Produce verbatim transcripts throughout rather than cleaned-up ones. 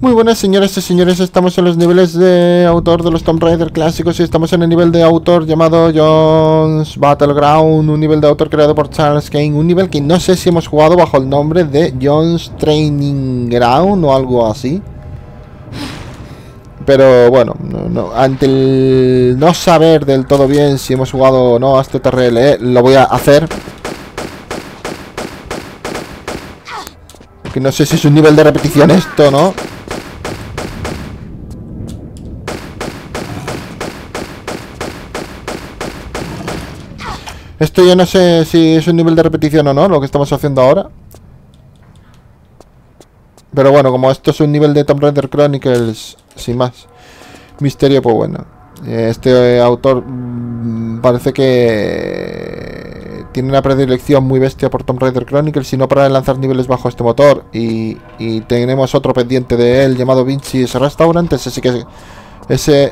Muy buenas señoras y señores, estamos en los niveles de autor de los Tomb Raider clásicos y estamos en el nivel de autor llamado John's Battleground, un nivel de autor creado por Charles Kane, un nivel que no sé si hemos jugado bajo el nombre de John's Training Ground o algo así. Pero bueno, no, no, ante el no saber del todo bien si hemos jugado o no a este T R L, lo voy a hacer. Que no sé si es un nivel de repetición esto, ¿no? Esto yo no sé si es un nivel de repetición o no, lo que estamos haciendo ahora. Pero bueno, como esto es un nivel de Tomb Raider Chronicles, sin más misterio, pues bueno. Este autor mmm, parece que tiene una predilección muy bestia por Tomb Raider Chronicles, y no para lanzar niveles bajo este motor. Y, y tenemos otro pendiente de él llamado Vinci's Restaurant. Ese sí que ese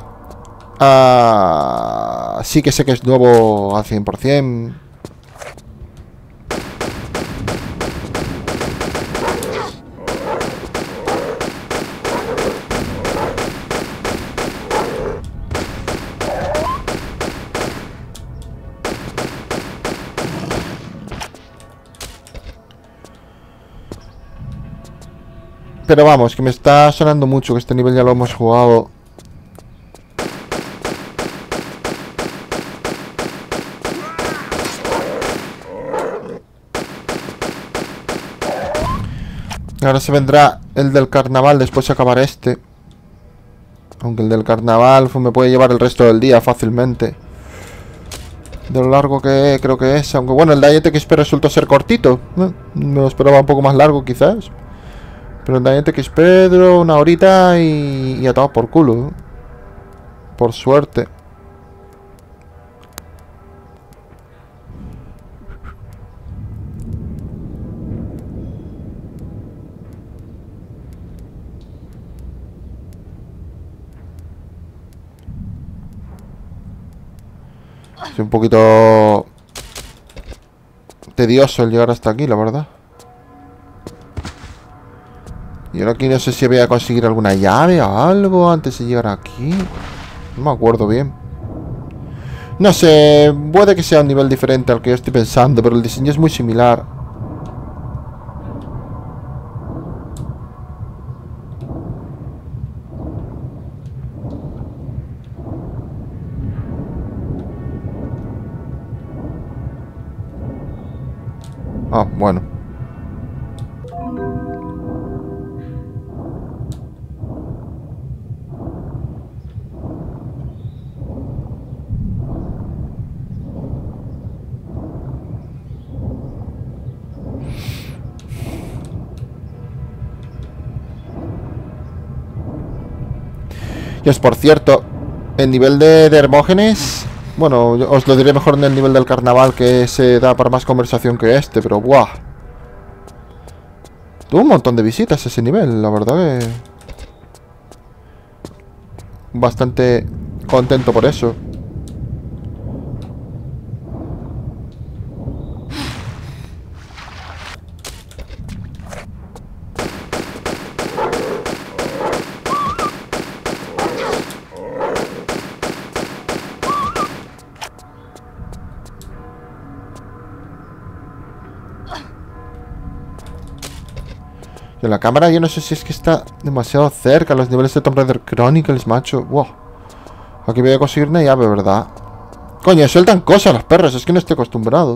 uh, sí que sé que es nuevo al cien por cien. Pero vamos, que me está sonando mucho que este nivel ya lo hemos jugado. Ahora se vendrá el del carnaval, después de acabar este. Aunque el del carnaval pues, me puede llevar el resto del día fácilmente. De lo largo que creo que es. Aunque bueno, el Dying X P resultó ser cortito, ¿no? Me lo esperaba un poco más largo quizás. Pero el Dying X P duró una horita y, y atado por culo, ¿no? Por suerte. Es un poquito tedioso el llegar hasta aquí, la verdad. Y ahora aquí no sé si voy a conseguir alguna llave o algo antes de llegar aquí. No me acuerdo bien. No sé, puede que sea un nivel diferente al que yo estoy pensando, pero el diseño es muy similar. Ah, bueno. Y es por cierto, el nivel de, de Hermógenes, bueno, os lo diré mejor en el nivel del carnaval, que se da para más conversación que este, pero ¡buah! Tuvo un montón de visitas ese nivel, la verdad que... bastante contento por eso. En la cámara yo no sé si es que está demasiado cerca los niveles de Tomb Raider Chronicles, macho. Wow. Aquí voy a conseguir una llave, ¿verdad? Coño, sueltan cosas los perros, es que no estoy acostumbrado.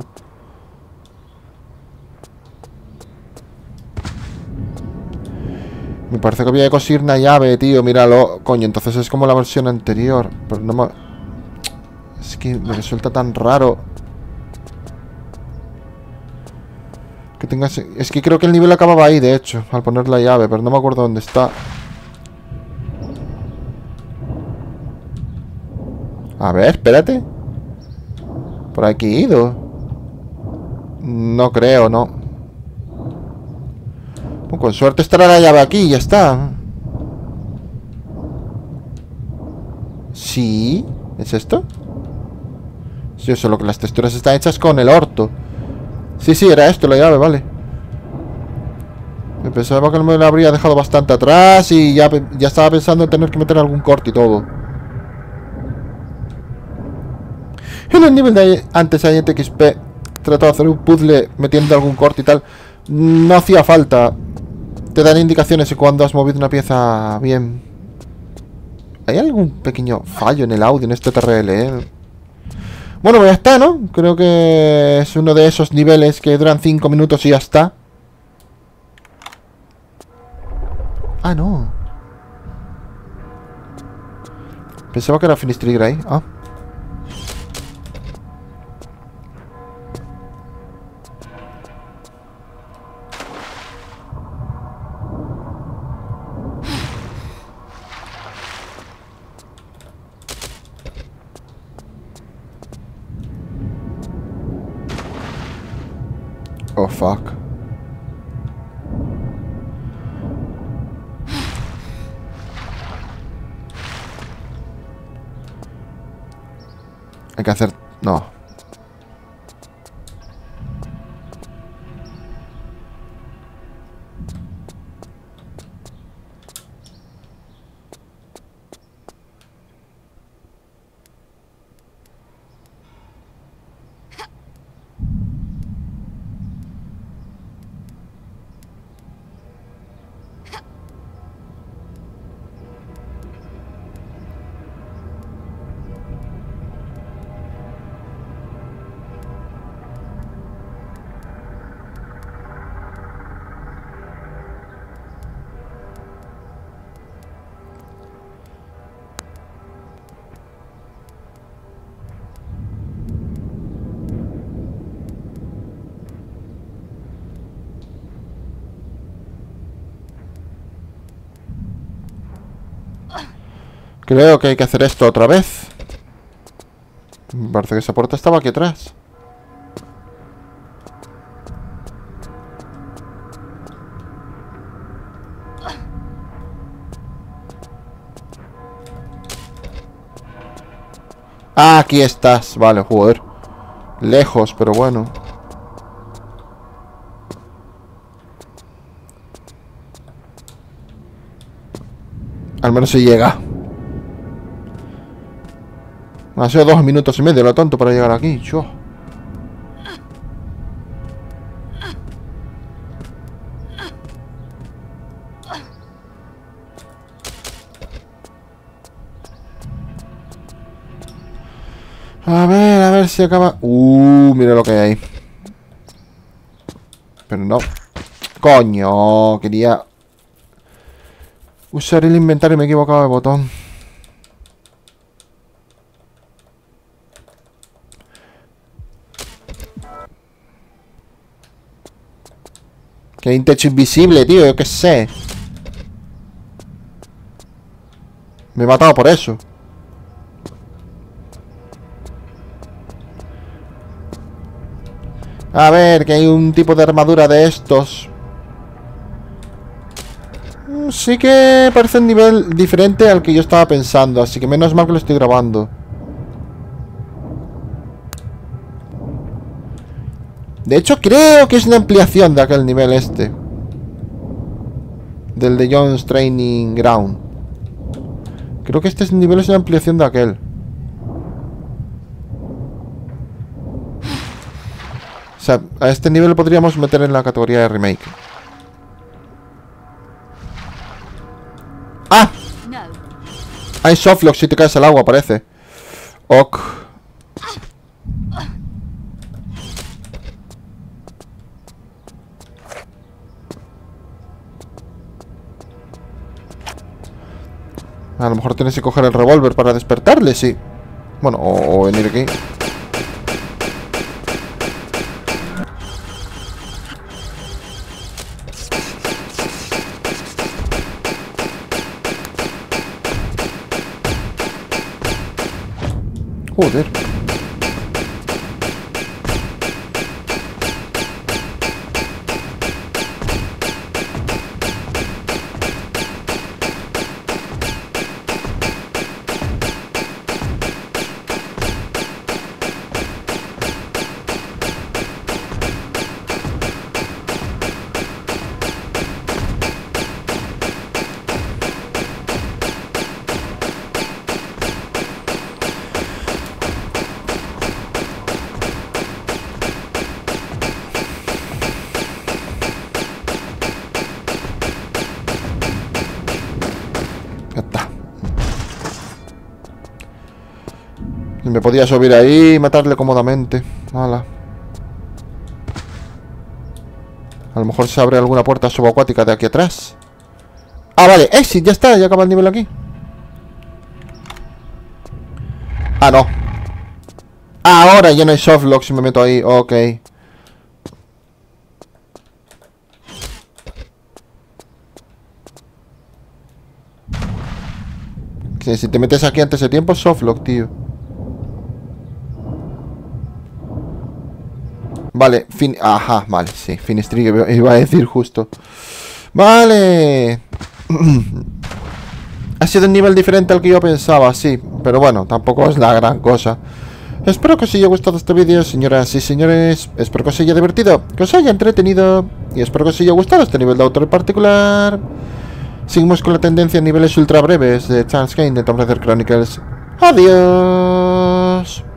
Me parece que voy a conseguir una llave, tío, míralo. Coño, entonces es como la versión anterior. Pero no me... es que me resulta tan raro que tengas... Es que creo que el nivel acababa ahí, de hecho, al poner la llave, pero no me acuerdo dónde está. A ver, espérate. Por aquí he ido. No creo, no. Pues con suerte estará la llave aquí y ya está. Sí. ¿Es esto? Sí, solo que las texturas están hechas con el orto. Sí, sí, era esto la llave, vale. Me pensaba que me lo habría dejado bastante atrás y ya, ya estaba pensando en tener que meter algún corte y todo. En el nivel de antes A T X P tratado de hacer un puzzle metiendo algún corte y tal. No hacía falta. Te dan indicaciones de cuando has movido una pieza bien. ¿Hay algún pequeño fallo en el audio en este T R L, eh? Bueno, pues ya está, ¿no? Creo que es uno de esos niveles que duran cinco minutos y ya está. Ah, no. Pensaba que era Finish Trigger ahí. Ah. Oh, fuck. Hay que hacer... No. Creo que hay que hacer esto otra vez. Me parece que esa puerta estaba aquí atrás. Ah, aquí estás. Vale, joder. Lejos, pero bueno. Al menos se llega. Ha sido dos minutos y medio, lo tonto, para llegar aquí. Yo. A ver, a ver si acaba... Uh, mira lo que hay ahí. Pero no. Coño, quería... usar el inventario y me he equivocado de botón. Que hay un techo invisible, tío, yo qué sé. Me he matado por eso. A ver, que hay un tipo de armadura de estos. Sí que parece un nivel diferente al que yo estaba pensando, así que menos mal que lo estoy grabando. De hecho, creo que es una ampliación de aquel nivel este. Del de John's Training Ground. Creo que este nivel es una ampliación de aquel. O sea, a este nivel lo podríamos meter en la categoría de remake. ¡Ah! Hay softlock si te caes al agua, parece. Ok. A lo mejor tienes que coger el revólver para despertarle, sí. Bueno, o, o venir aquí. Joder. Me podía subir ahí y matarle cómodamente. Hala. A lo mejor se abre alguna puerta subacuática de aquí atrás. Ah, vale, exit, ya está, ya acaba el nivel aquí. Ah, no. Ahora ya no hay softlock si me meto ahí, ok. Que si te metes aquí antes de tiempo es softlock, tío. Vale, fin... Ajá, vale, sí, Finistree iba a decir justo. Vale. Ha sido un nivel diferente al que yo pensaba, sí. Pero bueno, tampoco es la gran cosa. Espero que os haya gustado este vídeo, señoras y señores. Espero que os haya divertido, que os haya entretenido. Y espero que os haya gustado este nivel de autor en particular. Seguimos con la tendencia a niveles ultra breves de Chance Game de Tomb Raider Chronicles. Adiós.